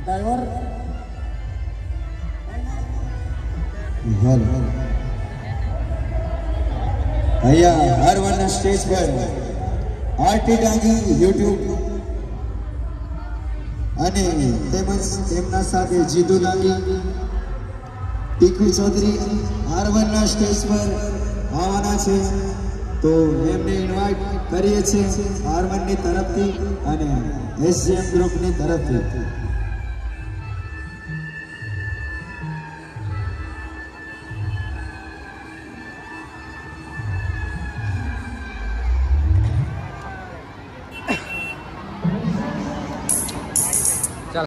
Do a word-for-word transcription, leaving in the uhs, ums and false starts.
Driver भैया हर one stage पर आरटी डांगी यूट्यूब અને તેમજ તેમના સાથે જીતુ ડાંગી ટીકુ ચૌધરી હર વન સ્ટેજ પર આવવાના છે તો એમને ઇન્વાઇટ કરીએ છીએ હર વન ની તરફથી અને એસજીએમ ગ્રુપ ની તરફથી।